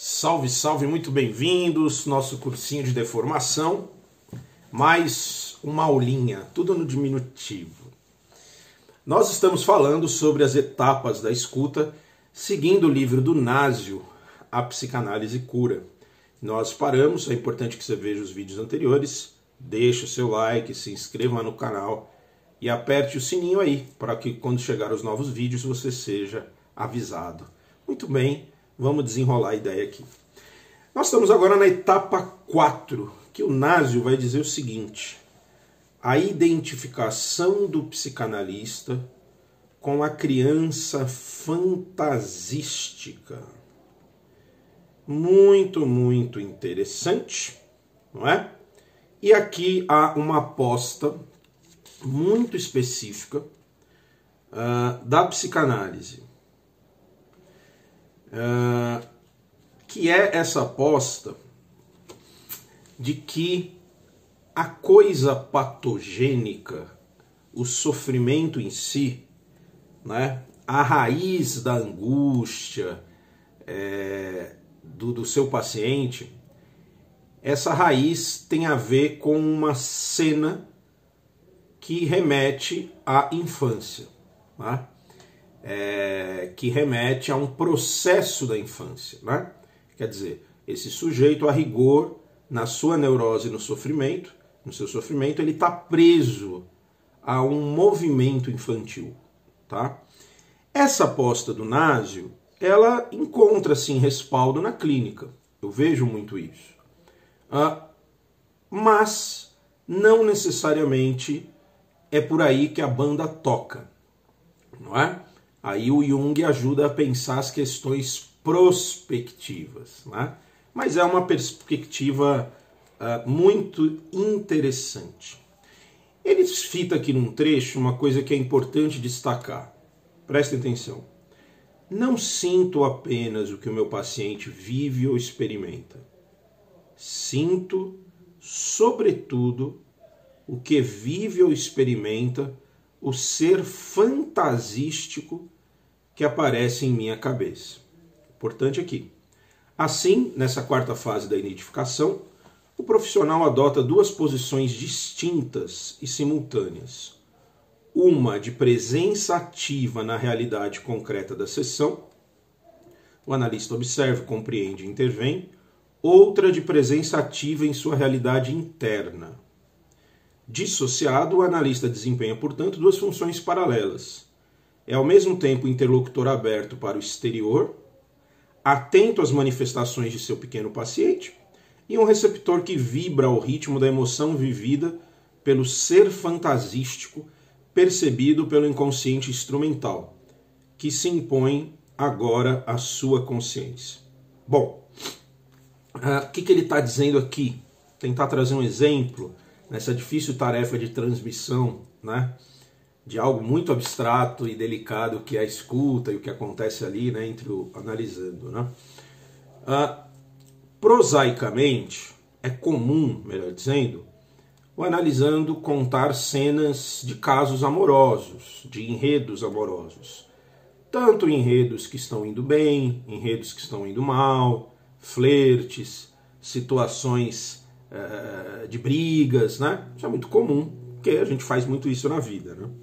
Salve, salve, muito bem-vindos, nosso cursinho de deformação, mais uma aulinha, tudo no diminutivo. Nós estamos falando sobre as etapas da escuta, seguindo o livro do Násio, A Psicanálise Cura. Nós paramos, é importante que você veja os vídeos anteriores, deixe o seu like, se inscreva no canal e aperte o sininho aí, para que quando chegar os novos vídeos você seja avisado. Muito bem. Vamos desenrolar a ideia aqui. Nós estamos agora na etapa 4, que o Násio vai dizer o seguinte: a identificação do psicanalista com a criança fantasística. Muito, muito interessante, não é? E aqui há uma aposta muito específica da psicanálise. Que é essa aposta de que a coisa patogênica, o sofrimento em si, né, a raiz da angústia do seu paciente, essa raiz tem a ver com uma cena que remete à infância, né? Que remete a um processo da infância, né? Quer dizer, esse sujeito, a rigor, na sua neurose e no seu sofrimento, ele está preso a um movimento infantil, tá? Essa aposta do Násio, ela encontra, sim, respaldo na clínica. Eu vejo muito isso. Mas não necessariamente é por aí que a banda toca, não é? Aí o Jung ajuda a pensar as questões prospectivas, né? Mas é uma perspectiva muito interessante. Ele cita aqui num trecho uma coisa que é importante destacar. Prestem atenção. Não sinto apenas o que o meu paciente vive ou experimenta. Sinto, sobretudo, o que vive ou experimenta o ser fantasístico que aparece em minha cabeça. Importante aqui. Assim, nessa quarta fase da identificação, o profissional adota duas posições distintas e simultâneas. Uma de presença ativa na realidade concreta da sessão, o analista observa, compreende e intervém. Outra de presença ativa em sua realidade interna. Dissociado, o analista desempenha, portanto, duas funções paralelas. É ao mesmo tempo interlocutor aberto para o exterior, atento às manifestações de seu pequeno paciente, e um receptor que vibra ao ritmo da emoção vivida pelo ser fantasístico percebido pelo inconsciente instrumental, que se impõe agora à sua consciência. Bom, o que ele está dizendo aqui? Tentar trazer um exemplo nessa difícil tarefa de transmissão, né, de algo muito abstrato e delicado que é a escuta e o que acontece ali, né, entre o analisando. Né? Prosaicamente, é comum, melhor dizendo, o analisando contar cenas de casos amorosos, de enredos amorosos. Tanto enredos que estão indo bem, enredos que estão indo mal, flertes, situações de brigas, né? Isso é muito comum, porque a gente faz muito isso na vida, né?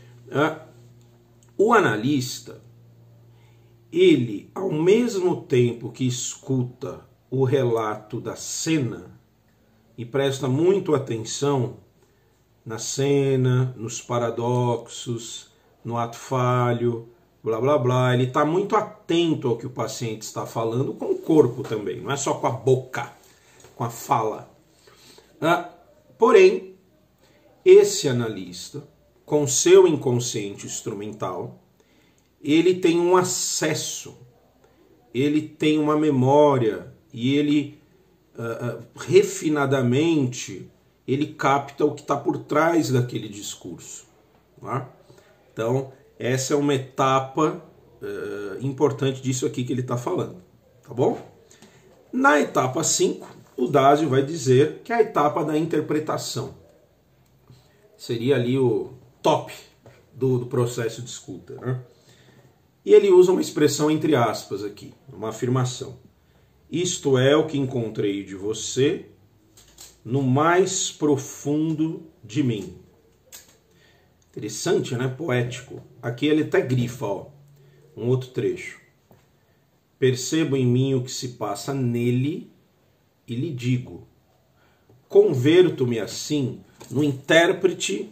O analista, ele, ao mesmo tempo que escuta o relato da cena e presta muito atenção na cena, nos paradoxos, no ato falho, blá blá blá, ele está muito atento ao que o paciente está falando com o corpo também, não é só com a boca, com a fala. Porém, esse analista, com seu inconsciente instrumental, ele tem um acesso, ele tem uma memória e ele, refinadamente, ele capta o que está por trás daquele discurso. Tá? Então, essa é uma etapa importante disso aqui que ele está falando. Tá bom? Na etapa 5, o Násio vai dizer que é a etapa da interpretação. Seria ali o top do processo de escuta. Né? E ele usa uma expressão entre aspas aqui, uma afirmação. Isto é o que encontrei de você no mais profundo de mim. Interessante, né? Poético. Aqui ele até grifa, ó, um outro trecho. Percebo em mim o que se passa nele e lhe digo. Converto-me assim no intérprete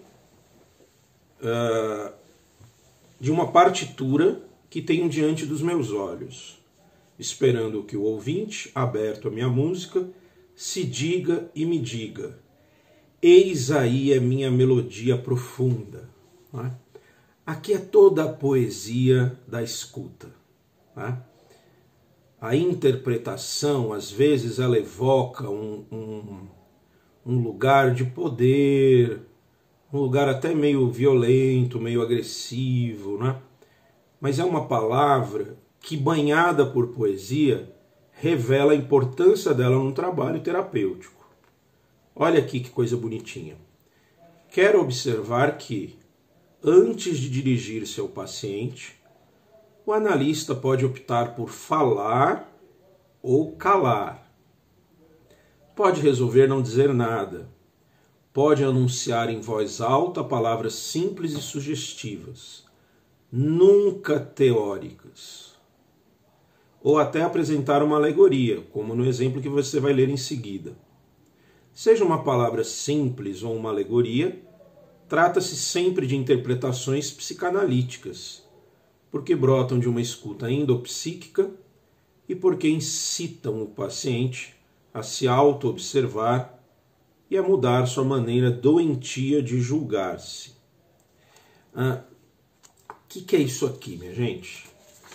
de uma partitura que tenho diante dos meus olhos, esperando que o ouvinte, aberto à minha música, se diga e me diga: eis aí a minha melodia profunda. Não é? Aqui é toda a poesia da escuta. Não é? A interpretação, às vezes, ela evoca um lugar de poder, um lugar até meio violento, meio agressivo, né? Mas é uma palavra que, banhada por poesia, revela a importância dela no trabalho terapêutico. Olha aqui que coisa bonitinha. Quero observar que, antes de dirigir-se ao paciente, o analista pode optar por falar ou calar. Pode resolver não dizer nada. Pode anunciar em voz alta palavras simples e sugestivas, nunca teóricas. Ou até apresentar uma alegoria, como no exemplo que você vai ler em seguida. Seja uma palavra simples ou uma alegoria, trata-se sempre de interpretações psicanalíticas, porque brotam de uma escuta endopsíquica e porque incitam o paciente a se auto-observar e a mudar sua maneira doentia de julgar-se. O que é isso aqui, minha gente?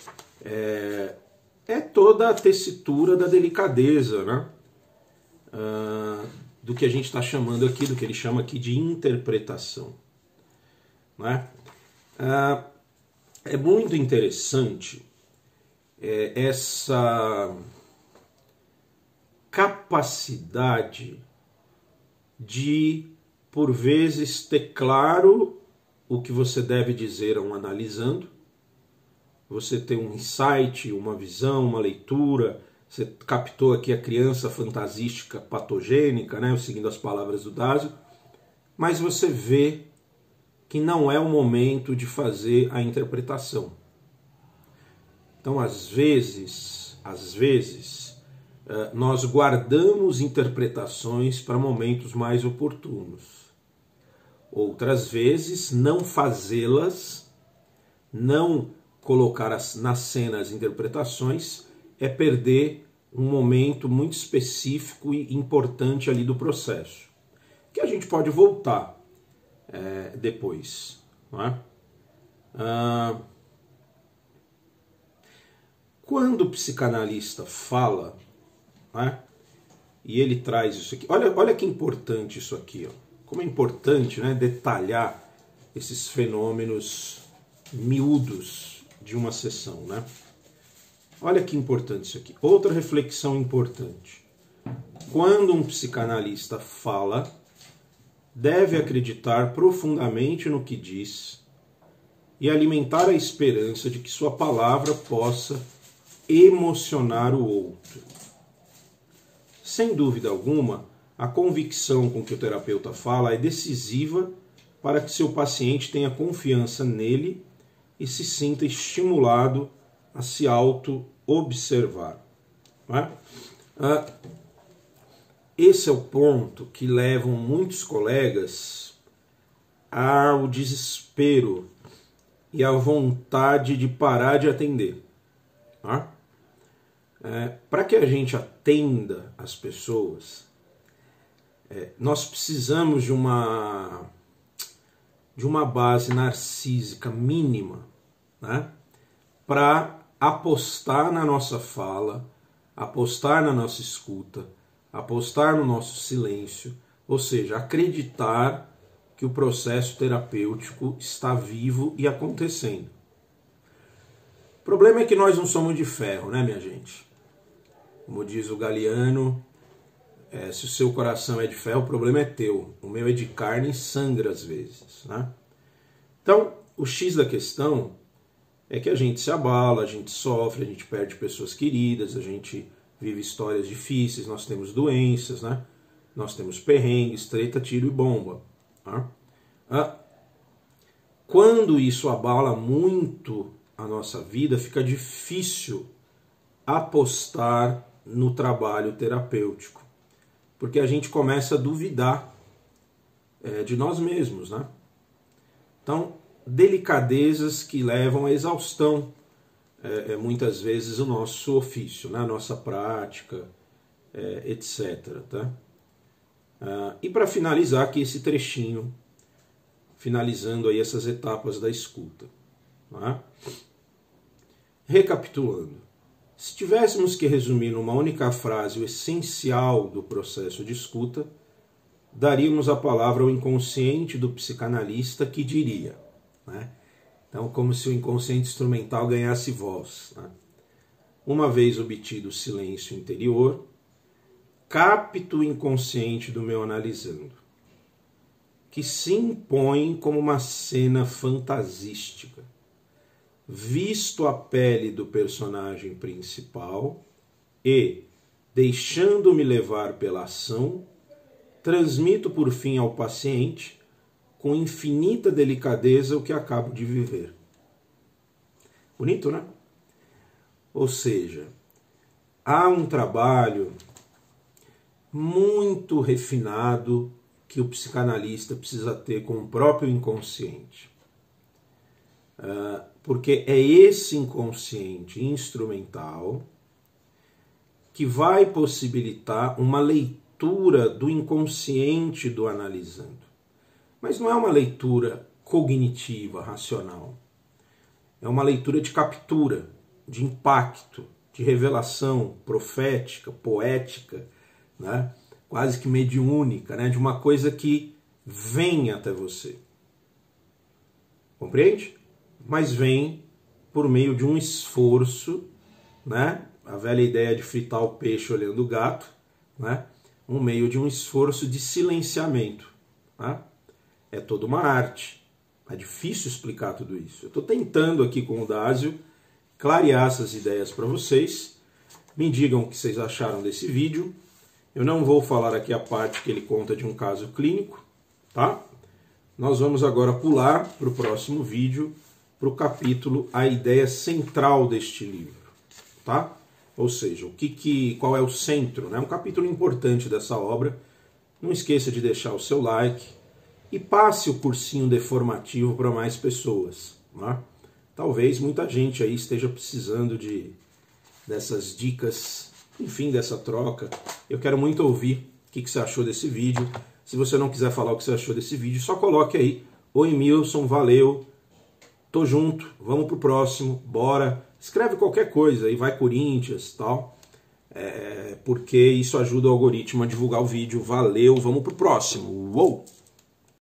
É toda a tessitura da delicadeza, né? Do que a gente está chamando aqui, do que ele chama aqui de interpretação. Né? É muito interessante essa capacidade de, por vezes, ter claro o que você deve dizer a um analisando, você tem um insight, uma visão, uma leitura, você captou aqui a criança fantasística patogênica, né, seguindo as palavras do Dassio, mas você vê que não é o momento de fazer a interpretação. Então, às vezes, nós guardamos interpretações para momentos mais oportunos. Outras vezes, não fazê-las, não colocar na cena as interpretações, é perder um momento muito específico e importante ali do processo, que a gente pode voltar depois. Não é? Quando o psicanalista fala, né, e ele traz isso aqui, olha que importante isso aqui, ó. Como é importante, né, detalhar esses fenômenos miúdos de uma sessão, né? Olha que importante isso aqui. Outra reflexão importante. Quando um psicanalista fala, deve acreditar profundamente no que diz e alimentar a esperança de que sua palavra possa emocionar o outro. Sem dúvida alguma, a convicção com que o terapeuta fala é decisiva para que seu paciente tenha confiança nele e se sinta estimulado a se auto-observar. Não é? Esse é o ponto que levam muitos colegas ao desespero e à vontade de parar de atender. Tá? Para que a gente atenda as pessoas, nós precisamos de uma base narcísica mínima, né? Para apostar na nossa fala, apostar na nossa escuta, apostar no nosso silêncio, ou seja, acreditar que o processo terapêutico está vivo e acontecendo. O problema é que nós não somos de ferro, né, minha gente? Como diz o Galeano, se o seu coração é de ferro, o problema é teu. O meu é de carne e sangra às vezes, né? Então, o X da questão é que a gente se abala, a gente sofre, a gente perde pessoas queridas, a gente vive histórias difíceis, nós temos doenças, né? Nós temos perrengues, treta, tiro e bomba. Tá? Quando isso abala muito a nossa vida, fica difícil apostar no trabalho terapêutico, porque a gente começa a duvidar de nós mesmos, né? Então, delicadezas que levam à exaustão, muitas vezes, o nosso ofício, né? A nossa prática, etc. Tá? E para finalizar aqui esse trechinho, finalizando aí essas etapas da escuta. Tá? Recapitulando, se tivéssemos que resumir numa única frase o essencial do processo de escuta, daríamos a palavra ao inconsciente do psicanalista, que diria, né? Então, como se o inconsciente instrumental ganhasse voz. Né? Uma vez obtido o silêncio interior, capto o inconsciente do meu analisando, que se impõe como uma cena fantasística. Visto a pele do personagem principal e, deixando-me levar pela ação, transmito por fim ao paciente, com infinita delicadeza, o que acabo de viver. Bonito, né? Ou seja, há um trabalho muito refinado que o psicanalista precisa ter com o próprio inconsciente. Porque é esse inconsciente instrumental que vai possibilitar uma leitura do inconsciente do analisando. Mas não é uma leitura cognitiva, racional. É uma leitura de captura, de impacto, de revelação profética, poética, né? Quase que mediúnica, né? De uma coisa que vem até você. Compreende? Mas vem por meio de um esforço, né? A velha ideia de fritar o peixe olhando o gato, né? Um meio de um esforço de silenciamento. Tá? É toda uma arte. É difícil explicar tudo isso. Eu estou tentando aqui com o Dásio clarear essas ideias para vocês. Me digam o que vocês acharam desse vídeo. Eu não vou falar aqui a parte que ele conta de um caso clínico, tá? Nós vamos agora pular para o próximo vídeo, para o capítulo A Ideia Central deste livro, tá? Ou seja, qual é o centro, né? Um capítulo importante dessa obra. Não esqueça de deixar o seu like e passe o cursinho deformativo para mais pessoas, né? Talvez muita gente aí esteja precisando dessas dicas, enfim, dessa troca. Eu quero muito ouvir o que você achou desse vídeo. Se você não quiser falar o que você achou desse vídeo, só coloque aí: oi Milson, valeu, tô junto, vamos pro próximo, bora. Escreve qualquer coisa aí, vai Corinthians, tal, porque isso ajuda o algoritmo a divulgar o vídeo. Valeu, vamos pro próximo. Uou!